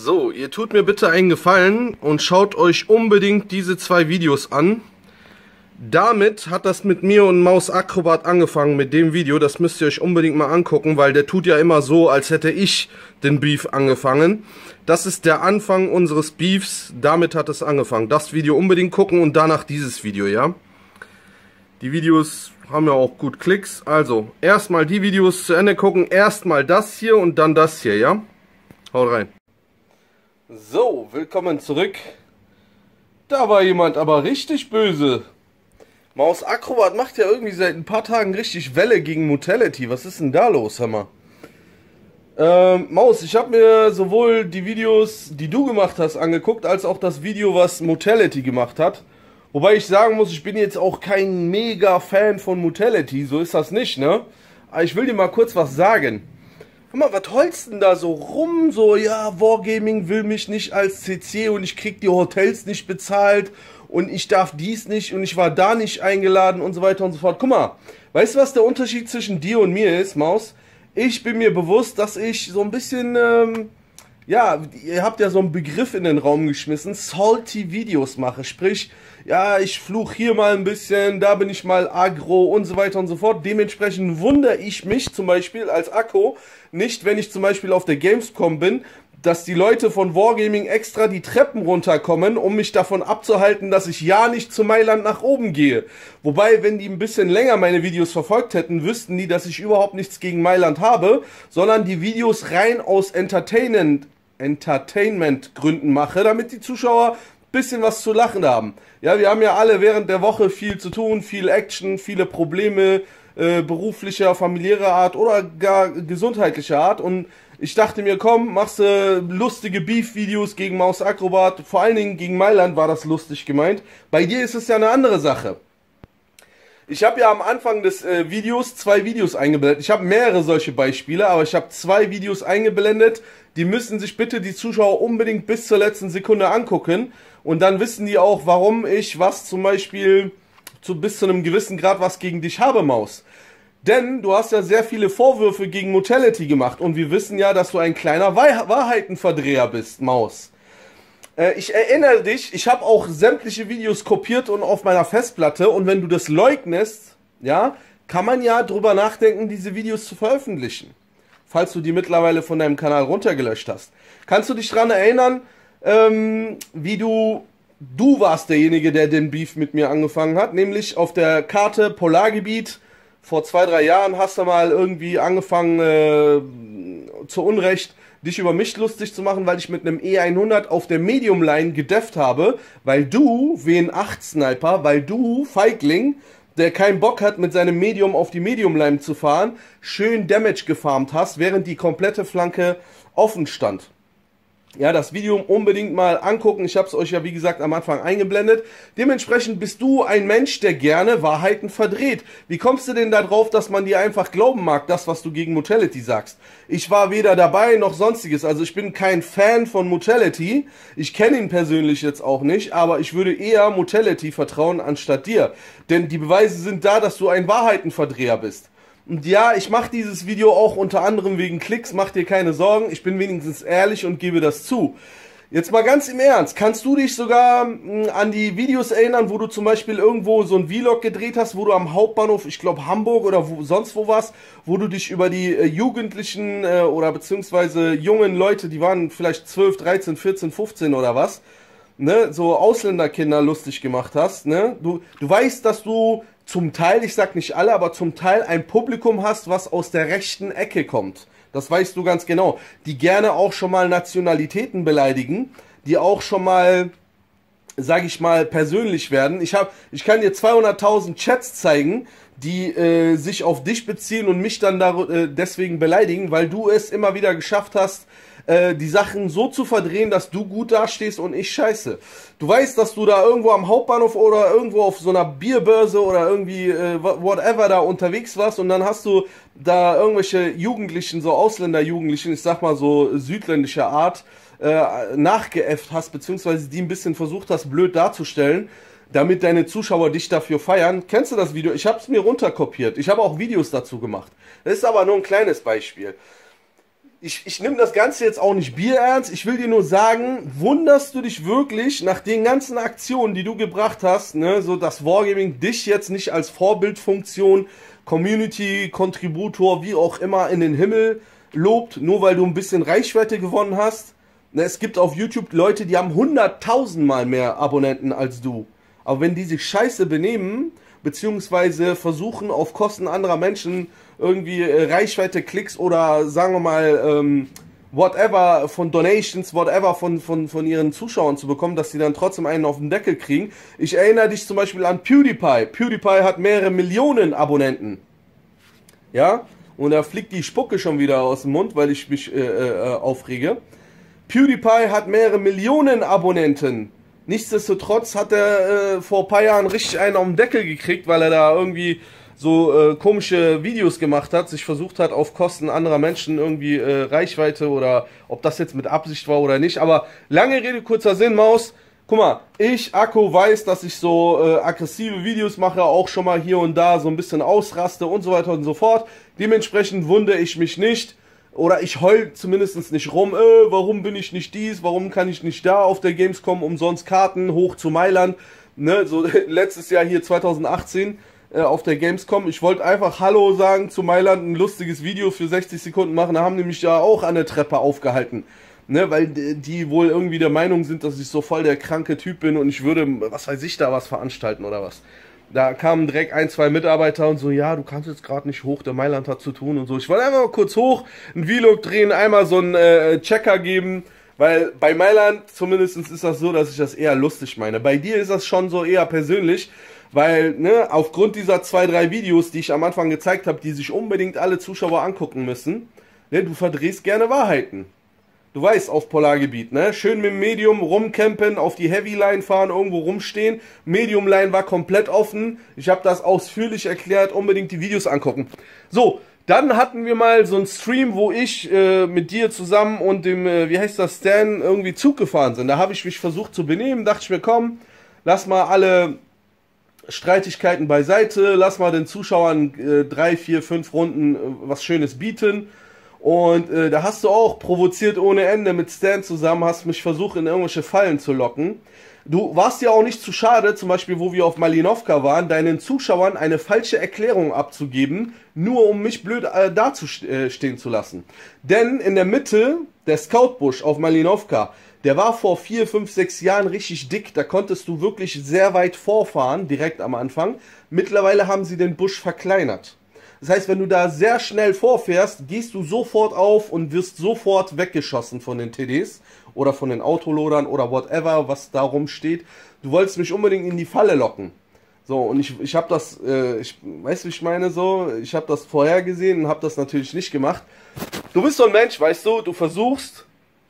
So, ihr tut mir bitte einen Gefallen und schaut euch unbedingt diese zwei Videos an. Damit hat das mit mir und Maus Acrobat angefangen mit dem Video. Das müsst ihr euch unbedingt mal angucken, weil der tut ja immer so, als hätte ich den Beef angefangen. Das ist der Anfang unseres Beefs. Damit hat es angefangen. Das Video unbedingt gucken und danach dieses Video, ja. Die Videos haben ja auch gut Klicks. Also, erstmal die Videos zu Ende gucken. Erstmal das hier und dann das hier, ja. Haut rein. So, willkommen zurück. Da war jemand aber richtig böse. Maus Acrobat macht ja irgendwie seit ein paar Tagen richtig Welle gegen Mutality. Was ist denn da los, Hammer? Maus, ich habe mir sowohl die Videos, die du gemacht hast, angeguckt, als auch das Video, was Mutality gemacht hat. Wobei ich sagen muss, ich bin jetzt auch kein mega Fan von Mutality, so ist das nicht, ne? Aber ich will dir mal kurz was sagen. Guck mal, was holst denn da so rum? So, ja, Wargaming will mich nicht als CC und ich krieg die Hotels nicht bezahlt und ich darf dies nicht und ich war da nicht eingeladen und so weiter und so fort. Guck mal, weißt du, was der Unterschied zwischen dir und mir ist, Maus? Ich bin mir bewusst, dass ich so ein bisschen, ja, ihr habt ja so einen Begriff in den Raum geschmissen, salty Videos mache. Sprich, ja, ich fluch hier mal ein bisschen, da bin ich mal aggro und so weiter und so fort. Dementsprechend wundere ich mich zum Beispiel als Akko nicht, wenn ich zum Beispiel auf der Gamescom bin, dass die Leute von Wargaming extra die Treppen runterkommen, um mich davon abzuhalten, dass ich ja nicht zu Mailand nach oben gehe. Wobei, wenn die ein bisschen länger meine Videos verfolgt hätten, wüssten die, dass ich überhaupt nichts gegen Mailand habe, sondern die Videos rein aus Entertainment-Gründen mache, damit die Zuschauer ein bisschen was zu lachen haben. Ja, wir haben ja alle während der Woche viel zu tun, viel Action, viele Probleme, beruflicher, familiärer Art oder gar gesundheitlicher Art, und ich dachte mir, komm, machst du lustige Beef-Videos gegen Maus Acrobat, vor allen Dingen gegen Mailand war das lustig gemeint. Bei dir ist es ja eine andere Sache. Ich habe ja am Anfang des Videos zwei Videos eingeblendet. Ich habe mehrere solche Beispiele, aber ich habe zwei Videos eingeblendet. Die müssen sich bitte die Zuschauer unbedingt bis zur letzten Sekunde angucken. Und dann wissen die auch, warum ich was zum Beispiel bis zu einem gewissen Grad was gegen dich habe, Maus. Denn du hast ja sehr viele Vorwürfe gegen Mutality gemacht. Und wir wissen ja, dass du ein kleiner Wahrheitenverdreher bist, Maus. Ich erinnere dich, ich habe auch sämtliche Videos kopiert und auf meiner Festplatte. Und wenn du das leugnest, ja, kann man ja drüber nachdenken, diese Videos zu veröffentlichen. Falls du die mittlerweile von deinem Kanal runtergelöscht hast. Kannst du dich daran erinnern, wie du warst derjenige, der den Beef mit mir angefangen hat. Nämlich auf der Karte Polargebiet. Vor 2, 3 Jahren hast du mal irgendwie angefangen, zu Unrecht dich über mich lustig zu machen, weil ich mit einem E100 auf der Medium Line gedefft habe, weil du, WN8-Sniper, weil du, Feigling, der keinen Bock hat, mit seinem Medium auf die Medium Line zu fahren, schön Damage gefarmt hast, während die komplette Flanke offen stand. Ja, das Video unbedingt mal angucken. Ich habe es euch ja, wie gesagt, am Anfang eingeblendet. Dementsprechend bist du ein Mensch, der gerne Wahrheiten verdreht. Wie kommst du denn da drauf, dass man dir einfach glauben mag, das, was du gegen Mutality sagst? Ich war weder dabei noch sonstiges. Also ich bin kein Fan von Mutality. Ich kenne ihn persönlich jetzt auch nicht, aber ich würde eher Mutality vertrauen anstatt dir. Denn die Beweise sind da, dass du ein Wahrheitenverdreher bist. Und ja, ich mache dieses Video auch unter anderem wegen Klicks, mach dir keine Sorgen, ich bin wenigstens ehrlich und gebe das zu. Jetzt mal ganz im Ernst, kannst du dich sogar an die Videos erinnern, wo du zum Beispiel irgendwo so ein Vlog gedreht hast, wo du am Hauptbahnhof, ich glaube Hamburg oder sonst wo warst, wo du dich über die Jugendlichen oder beziehungsweise jungen Leute, die waren vielleicht 12, 13, 14, 15 oder was, ne, so Ausländerkinder lustig gemacht hast, ne? Du weißt, dass du zum Teil, ich sag nicht alle, aber zum Teil ein Publikum hast, was aus der rechten Ecke kommt. Das weißt du ganz genau. Die gerne auch schon mal Nationalitäten beleidigen, die auch schon mal, sag ich mal, persönlich werden. Ich kann dir 200.000 Chats zeigen, die sich auf dich beziehen und mich dann deswegen beleidigen, weil du es immer wieder geschafft hast, die Sachen so zu verdrehen, dass du gut dastehst und ich scheiße. Du weißt, dass du da irgendwo am Hauptbahnhof oder irgendwo auf so einer Bierbörse oder irgendwie whatever da unterwegs warst und dann hast du da irgendwelche Jugendlichen, so Ausländerjugendlichen, ich sag mal so südländischer Art, nachgeäfft hast, beziehungsweise die ein bisschen versucht hast, blöd darzustellen, damit deine Zuschauer dich dafür feiern. Kennst du das Video? Ich habe es mir runterkopiert. Ich habe auch Videos dazu gemacht. Das ist aber nur ein kleines Beispiel. ich nehme das Ganze jetzt auch nicht bierernst. Ich will dir nur sagen, wunderst du dich wirklich nach den ganzen Aktionen, die du gebracht hast, ne, so dass Wargaming dich jetzt nicht als Vorbildfunktion, Community, Contributor, wie auch immer in den Himmel lobt, nur weil du ein bisschen Reichweite gewonnen hast? Ne, es gibt auf YouTube Leute, die haben 100.000 Mal mehr Abonnenten als du. Aber wenn die sich scheiße benehmen, beziehungsweise versuchen auf Kosten anderer Menschen irgendwie Reichweite, Klicks oder sagen wir mal whatever von Donations, whatever von ihren Zuschauern zu bekommen, dass sie dann trotzdem einen auf den Deckel kriegen. Ich erinnere dich zum Beispiel an PewDiePie. PewDiePie hat mehrere Millionen Abonnenten. Ja? Und da fliegt die Spucke schon wieder aus dem Mund, weil ich mich aufrege. PewDiePie hat mehrere Millionen Abonnenten. Nichtsdestotrotz hat er vor ein paar Jahren richtig einen auf den Deckel gekriegt, weil er da irgendwie so komische Videos gemacht hat, sich versucht hat, auf Kosten anderer Menschen irgendwie Reichweite oder ob das jetzt mit Absicht war oder nicht. Aber lange Rede, kurzer Sinn, Maus. Guck mal, ich, Akku, weiß, dass ich so aggressive Videos mache, auch schon mal hier und da so ein bisschen ausraste und so weiter und so fort. Dementsprechend wundere ich mich nicht. Oder ich heul zumindest nicht rum, warum bin ich nicht dies, warum kann ich nicht da auf der Gamescom umsonst Karten hoch zu Mailand, ne, so letztes Jahr hier 2018 auf der Gamescom. Ich wollte einfach Hallo sagen zu Mailand, ein lustiges Video für 60 Sekunden machen, da haben die mich ja auch an der Treppe aufgehalten, ne, weil die wohl irgendwie der Meinung sind, dass ich so voll der kranke Typ bin und ich würde, was weiß ich, da was veranstalten oder was. Da kamen direkt ein, zwei Mitarbeiter und so, ja, du kannst jetzt gerade nicht hoch, der Mailand hat zu tun und so. Ich wollte einfach mal kurz hoch, einen Vlog drehen, einmal so einen Checker geben, weil bei Mailand zumindest ist das so, dass ich das eher lustig meine. Bei dir ist das schon so eher persönlich, weil, ne, aufgrund dieser 2, 3 Videos, die ich am Anfang gezeigt habe, die sich unbedingt alle Zuschauer angucken müssen, ne, du verdrehst gerne Wahrheiten. Du weißt, auf Polargebiet, ne? Schön mit dem Medium rumcampen, auf die Heavy Line fahren, irgendwo rumstehen. Medium Line war komplett offen. Ich habe das ausführlich erklärt, unbedingt die Videos angucken. So, dann hatten wir mal so einen Stream, wo ich mit dir zusammen und dem, wie heißt das, Stan, irgendwie Zug gefahren sind. Da habe ich mich versucht zu benehmen, dachte ich mir, komm, lass mal alle Streitigkeiten beiseite, lass mal den Zuschauern 3, 4, 5 Runden was Schönes bieten. Und da hast du auch provoziert ohne Ende mit Stan zusammen, hast mich versucht in irgendwelche Fallen zu locken. Du warst ja auch nicht zu schade, zum Beispiel wo wir auf Malinovka waren, deinen Zuschauern eine falsche Erklärung abzugeben, nur um mich blöd dazustehen zu lassen. Denn in der Mitte der Scoutbusch auf Malinovka, der war vor 4, 5, 6 Jahren richtig dick, da konntest du wirklich sehr weit vorfahren, direkt am Anfang. Mittlerweile haben sie den Busch verkleinert. Das heißt, wenn du da sehr schnell vorfährst, gehst du sofort auf und wirst sofort weggeschossen von den TDs oder von den Autolodern oder whatever, was da rumsteht. Du wolltest mich unbedingt in die Falle locken. So, und ich habe das, weißt du, wie ich meine, so, ich habe das vorhergesehen und habe das natürlich nicht gemacht. Du bist so ein Mensch, weißt du, du versuchst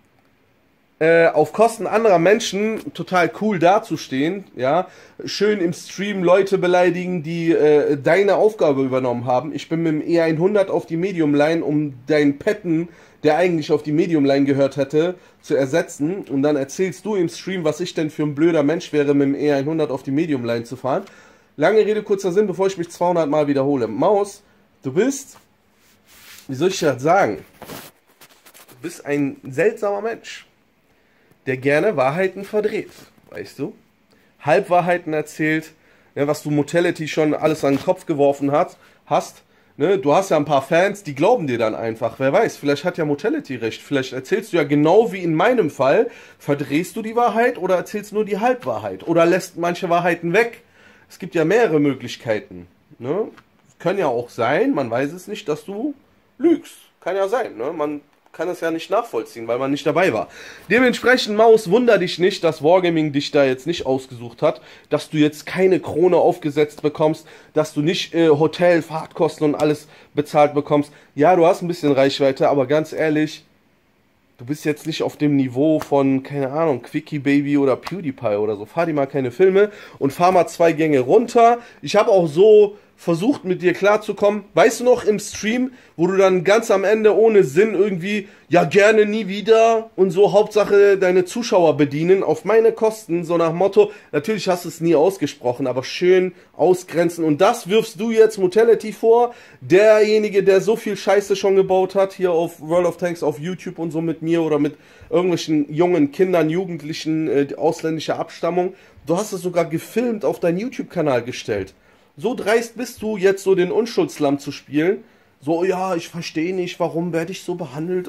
auf Kosten anderer Menschen total cool dazustehen, ja, schön im Stream Leute beleidigen, die deine Aufgabe übernommen haben. Ich bin mit dem E100 auf die Medium Line, um deinen Petten, der eigentlich auf die Medium Line gehört hätte, zu ersetzen. Und dann erzählst du im Stream, was ich denn für ein blöder Mensch wäre, mit dem E100 auf die Medium Line zu fahren. Lange Rede, kurzer Sinn, bevor ich mich 200 Mal wiederhole. Maus, du bist, wie soll ich das sagen? Du bist ein seltsamer Mensch, der gerne Wahrheiten verdreht, weißt du? Halbwahrheiten erzählt, ja, was du Motelity schon alles an den Kopf geworfen hast. Ne? Du hast ja ein paar Fans, die glauben dir dann einfach. Wer weiß, vielleicht hat ja Motelity recht. Vielleicht erzählst du ja genau wie in meinem Fall, verdrehst du die Wahrheit oder erzählst nur die Halbwahrheit. Oder lässt manche Wahrheiten weg. Es gibt ja mehrere Möglichkeiten. Ne? Kann ja auch sein, man weiß es nicht, dass du lügst. Kann ja sein, ne? Man kann es ja nicht nachvollziehen, weil man nicht dabei war. Dementsprechend, Maus, wunder dich nicht, dass Wargaming dich da jetzt nicht ausgesucht hat, dass du jetzt keine Krone aufgesetzt bekommst, dass du nicht Hotel, Fahrtkosten und alles bezahlt bekommst. Ja, du hast ein bisschen Reichweite, aber ganz ehrlich, du bist jetzt nicht auf dem Niveau von, keine Ahnung, Quickie Baby oder PewDiePie oder so. Fahr dir mal keine Filme und fahr mal 2 Gänge runter. Ich habe auch so versucht mit dir klarzukommen. Weißt du noch im Stream, wo du dann ganz am Ende ohne Sinn irgendwie, ja gerne nie wieder und so, Hauptsache deine Zuschauer bedienen auf meine Kosten, so nach Motto, natürlich hast du es nie ausgesprochen, aber schön ausgrenzen, und das wirfst du jetzt Mutality vor, derjenige, der so viel Scheiße schon gebaut hat, hier auf World of Tanks, auf YouTube und so mit mir oder mit irgendwelchen jungen Kindern, Jugendlichen, ausländischer Abstammung. Du hast es sogar gefilmt auf deinen YouTube-Kanal gestellt. So dreist bist du, jetzt so den Unschuldslamm zu spielen. So, ja, ich verstehe nicht, warum werde ich so behandelt?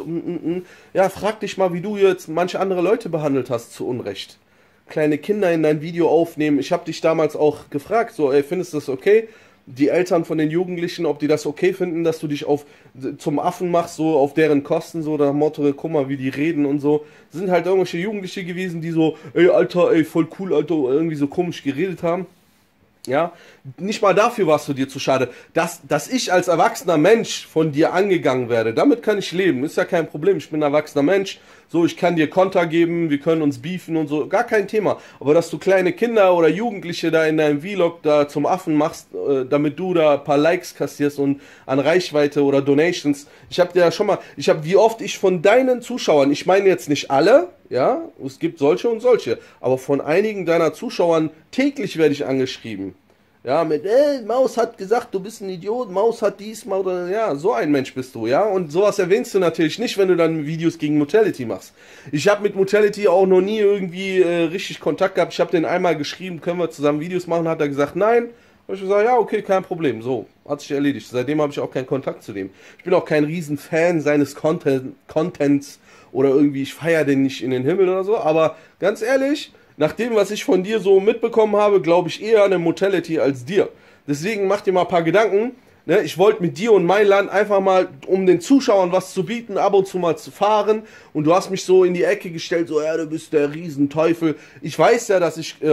Ja, frag dich mal, wie du jetzt manche andere Leute behandelt hast zu Unrecht. Kleine Kinder in dein Video aufnehmen. Ich habe dich damals auch gefragt, so, ey, findest du das okay? Die Eltern von den Jugendlichen, ob die das okay finden, dass du dich zum Affen machst, so auf deren Kosten, so nach Motto, guck mal, wie die reden und so. Das sind halt irgendwelche Jugendliche gewesen, die so, ey, Alter, ey, voll cool, Alter, irgendwie so komisch geredet haben. Ja, nicht mal dafür warst du dir zu schade. Dass ich als erwachsener Mensch von dir angegangen werde, damit kann ich leben. Ist ja kein Problem. Ich bin ein erwachsener Mensch. So, ich kann dir Konter geben, wir können uns beefen und so. Gar kein Thema. Aber dass du kleine Kinder oder Jugendliche da in deinem Vlog da zum Affen machst, damit du da ein paar Likes kassierst und an Reichweite oder Donations. Ich habe dir ja schon mal, wie oft ich von deinen Zuschauern, ich meine jetzt nicht alle, ja, es gibt solche und solche, aber von einigen deiner Zuschauern täglich werde ich angeschrieben. Ja, mit, Maus hat gesagt, du bist ein Idiot, Maus hat dies, Maus, ja, so ein Mensch bist du, ja, und sowas erwähnst du natürlich nicht, wenn du dann Videos gegen Mutality machst. Ich habe mit Mutality auch noch nie irgendwie richtig Kontakt gehabt, ich habe den einmal geschrieben, können wir zusammen Videos machen, hat er gesagt, nein, habe ich gesagt, ja, okay, kein Problem, so, hat sich erledigt, seitdem habe ich auch keinen Kontakt zu dem. Ich bin auch kein Riesenfan seines Contents oder irgendwie, ich feiere den nicht in den Himmel oder so, aber ganz ehrlich, nach dem, was ich von dir so mitbekommen habe, glaube ich eher an eine Mutality als dir. Deswegen mach dir mal ein paar Gedanken. Ne? Ich wollte mit dir und Mailand einfach mal, um den Zuschauern was zu bieten, ab und zu mal zu fahren. Und du hast mich so in die Ecke gestellt, so, ja, du bist der Riesenteufel. Ich weiß ja, dass ich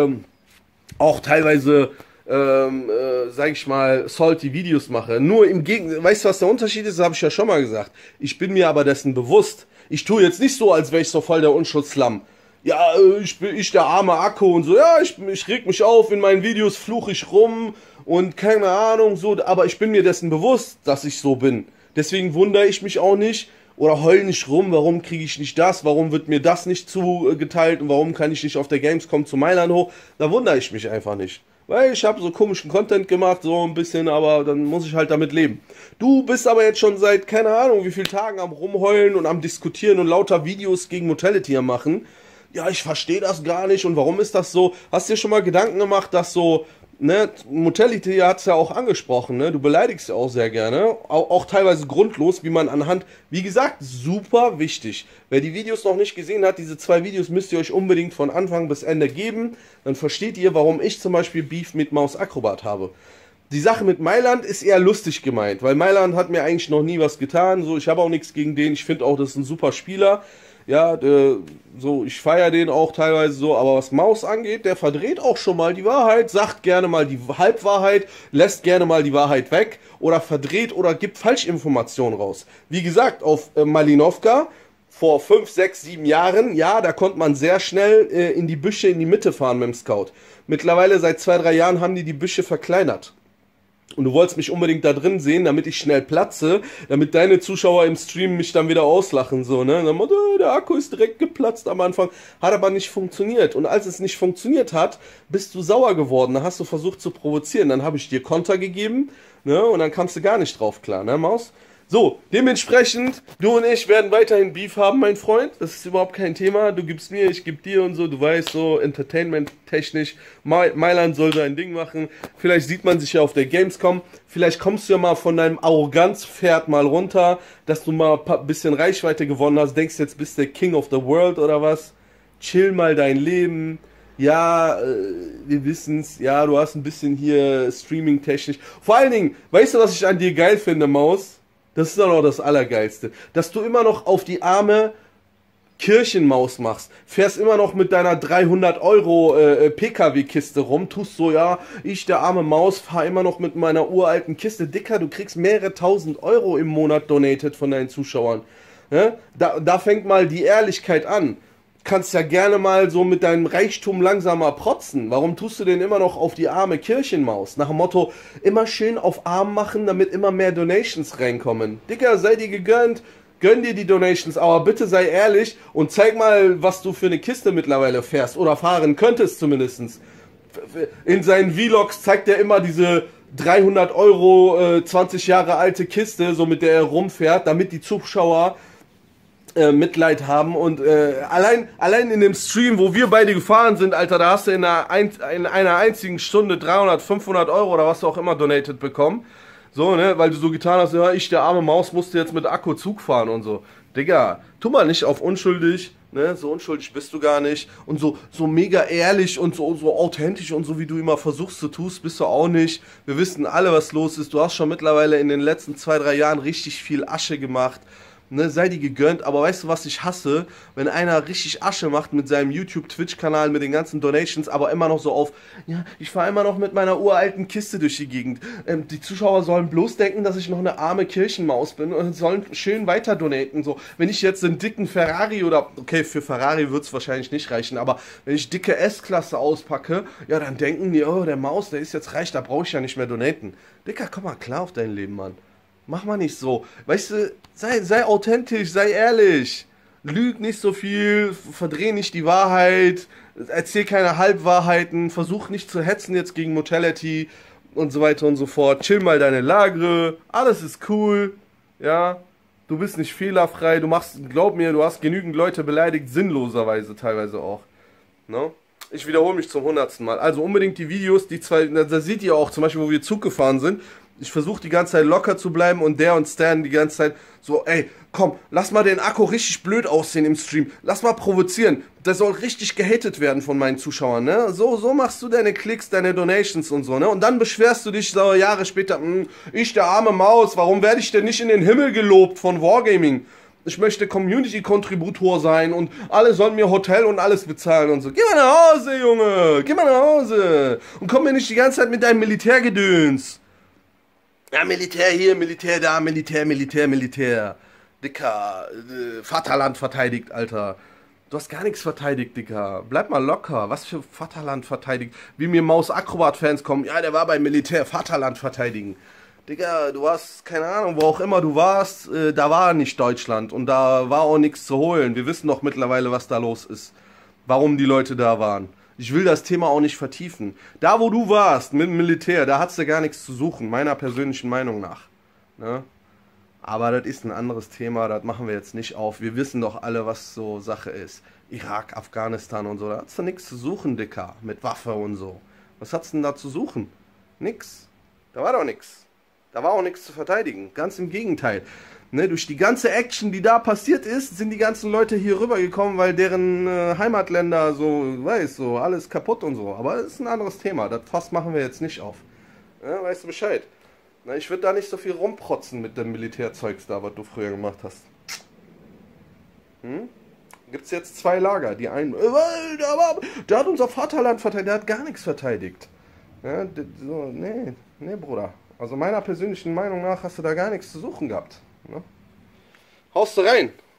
auch teilweise, sag ich mal, salty Videos mache. Nur im Gegenteil, weißt du, was der Unterschied ist? Das habe ich ja schon mal gesagt. Ich bin mir aber dessen bewusst. Ich tue jetzt nicht so, als wäre ich so voll der Unschuldslamm. Ja, ich bin der arme Akku und so, ja, ich reg mich auf, in meinen Videos fluche ich rum und keine Ahnung, so, aber ich bin mir dessen bewusst, dass ich so bin. Deswegen wundere ich mich auch nicht oder heul nicht rum, warum kriege ich nicht das, warum wird mir das nicht zugeteilt und warum kann ich nicht auf der Gamescom zu Mailand hoch, da wundere ich mich einfach nicht. Weil ich habe so komischen Content gemacht, so ein bisschen, aber dann muss ich halt damit leben. Du bist aber jetzt schon seit, keine Ahnung, wie vielen Tagen am Rumheulen und am Diskutieren und lauter Videos gegen Mutality am machen. Ja, ich verstehe das gar nicht und warum ist das so? Hast du dir schon mal Gedanken gemacht, dass so, ne, Mutality hat es ja auch angesprochen, ne, du beleidigst ja auch sehr gerne, auch teilweise grundlos, wie man anhand, wie gesagt, super wichtig. Wer die Videos noch nicht gesehen hat, diese 2 Videos müsst ihr euch unbedingt von Anfang bis Ende geben, dann versteht ihr, warum ich zum Beispiel Beef mit Maus Acrobat habe. Die Sache mit Mailand ist eher lustig gemeint, weil Mailand hat mir eigentlich noch nie was getan, so, ich habe auch nichts gegen den, ich finde auch, das ist ein super Spieler. Ja, so, ich feiere den auch teilweise so, aber was Maus angeht, der verdreht auch schon mal die Wahrheit, sagt gerne mal die Halbwahrheit, lässt gerne mal die Wahrheit weg oder verdreht oder gibt Falschinformationen raus. Wie gesagt, auf Malinovka vor 5, 6, 7 Jahren, ja, da konnte man sehr schnell in die Büsche in die Mitte fahren mit dem Scout. Mittlerweile seit 2, 3 Jahren haben die Büsche verkleinert. Und du wolltest mich unbedingt da drin sehen, damit ich schnell platze, damit deine Zuschauer im Stream mich dann wieder auslachen, so, ne? Dann, der Akku ist direkt geplatzt am Anfang, hat aber nicht funktioniert. Und als es nicht funktioniert hat, bist du sauer geworden, dann hast du versucht zu provozieren, dann habe ich dir Konter gegeben, ne? Und dann kamst du gar nicht drauf klar, ne, Maus? So, dementsprechend, du und ich werden weiterhin Beef haben, mein Freund. Das ist überhaupt kein Thema. Du gibst mir, ich geb dir und so. Du weißt so, entertainment-technisch, Mailand soll sein Ding machen. Vielleicht sieht man sich ja auf der Gamescom. Vielleicht kommst du ja mal von deinem Arroganzpferd mal runter, dass du mal ein bisschen Reichweite gewonnen hast. Denkst jetzt, bist der King of the World oder was? Chill mal dein Leben. Ja, wir wissen's. Ja, du hast ein bisschen hier Streaming-technisch. Vor allen Dingen, weißt du, was ich an dir geil finde, Maus? Das ist dann auch das Allergeilste. Dass du immer noch auf die arme Kirchenmaus machst. Fährst immer noch mit deiner 300 Euro PKW-Kiste rum. Tust so, ja, ich, der arme Maus, fahr immer noch mit meiner uralten Kiste. Dicker, du kriegst mehrere tausend Euro im Monat donated von deinen Zuschauern. Ja? Da fängt mal die Ehrlichkeit an. kannst ja gerne mal so mit deinem Reichtum langsamer protzen. Warum tust du den immer noch auf die arme Kirchenmaus? Nach dem Motto, immer schön auf arm machen, damit immer mehr Donations reinkommen. Digga, sei dir gegönnt, gönn dir die Donations, aber bitte sei ehrlich und zeig mal, was du für eine Kiste mittlerweile fährst oder fahren könntest zumindestens. In seinen Vlogs zeigt er immer diese 300 Euro, 20 Jahre alte Kiste, so mit der er rumfährt, damit die Zuschauer Mitleid haben und allein in dem Stream, wo wir beide gefahren sind, Alter, da hast du in einer einzigen Stunde 300, 500 Euro oder was du auch immer donated bekommen. So, ne, weil du so getan hast, ja, ich, der arme Maus, musste jetzt mit Akku Zug fahren und so. Digga, tu mal nicht auf unschuldig, ne, so unschuldig bist du gar nicht. Und so mega ehrlich und so authentisch und so wie du immer versuchst, du tust, bist du auch nicht. Wir wissen alle, was los ist. Du hast schon mittlerweile in den letzten 2, 3 Jahren richtig viel Asche gemacht. Ne, sei die gegönnt, aber weißt du, was ich hasse? Wenn einer richtig Asche macht mit seinem YouTube-Twitch-Kanal, mit den ganzen Donations, aber immer noch so auf, ja, ich fahre immer noch mit meiner uralten Kiste durch die Gegend. Die Zuschauer sollen bloß denken, dass ich noch eine arme Kirchenmaus bin und sollen schön weiter donaten. So, wenn ich jetzt einen dicken Ferrari oder, okay, für Ferrari wird es wahrscheinlich nicht reichen, aber wenn ich dicke S-Klasse auspacke, ja, dann denken die, oh, der Maus, der ist jetzt reich, da brauche ich ja nicht mehr donaten. Dicker, komm mal klar auf dein Leben, Mann. Mach mal nicht so. Weißt du, sei authentisch, sei ehrlich. Lüg nicht so viel, verdreh nicht die Wahrheit, erzähl keine Halbwahrheiten, versuch nicht zu hetzen jetzt gegen Mortality und so weiter und so fort. Chill mal deine Lagre, alles ist cool, ja. Du bist nicht fehlerfrei, du machst, glaub mir, du hast genügend Leute beleidigt, sinnloserweise teilweise auch. No? Ich wiederhole mich zum 100. Mal. Also unbedingt die Videos, die zwei, da seht ihr auch zum Beispiel, wo wir Zug gefahren sind. Ich versuche die ganze Zeit locker zu bleiben und der und Stan die ganze Zeit so, ey, komm, lass mal den Akku richtig blöd aussehen im Stream. Lass mal provozieren. Der soll richtig gehatet werden von meinen Zuschauern, ne? So machst du deine Klicks, deine Donations und so, ne? Und dann beschwerst du dich so Jahre später, ich, der arme Maus, warum werde ich denn nicht in den Himmel gelobt von Wargaming? Ich möchte Community-Kontributor sein und alle sollen mir Hotel und alles bezahlen und so. Geh mal nach Hause, Junge, geh mal nach Hause. Und komm mir nicht die ganze Zeit mit deinem Militärgedöns. Ja, Militär hier, Militär da, Militär. Dicker, Vaterland verteidigt, Alter. Du hast gar nichts verteidigt, Dicker. Bleib mal locker. Was für Vaterland verteidigt? Wie mir Maus-Akrobat-Fans kommen. Ja, der war beim Militär. Vaterland verteidigen. Digga, du hast, keine Ahnung, wo auch immer du warst, da war nicht Deutschland. Und da war auch nichts zu holen. Wir wissen doch mittlerweile, was da los ist. Warum die Leute da waren. Ich will das Thema auch nicht vertiefen. Da, wo du warst, mit dem Militär, da hattest du gar nichts zu suchen, meiner persönlichen Meinung nach. Ne? Aber das ist ein anderes Thema, das machen wir jetzt nicht auf. Wir wissen doch alle, was so Sache ist. Irak, Afghanistan und so, da hattest du nichts zu suchen, Dicker, mit Waffe und so. Was hattest du denn da zu suchen? Nix. Da war doch nichts. Da war auch nichts zu verteidigen. Ganz im Gegenteil. Ne, durch die ganze Action, die da passiert ist, sind die ganzen Leute hier rübergekommen, weil deren Heimatländer so, weißt du, so, alles kaputt und so. Aber das ist ein anderes Thema. Das Fass machen wir jetzt nicht auf. Ja, weißt du Bescheid. Na, ich würde da nicht so viel rumprotzen mit dem Militärzeugs da, was du früher gemacht hast. Gibt es jetzt 2 Lager. Die einen, der hat unser Vaterland verteidigt, der hat gar nichts verteidigt. Ja, so, nee, Bruder. Also meiner persönlichen Meinung nach hast du da gar nichts zu suchen gehaust du rein.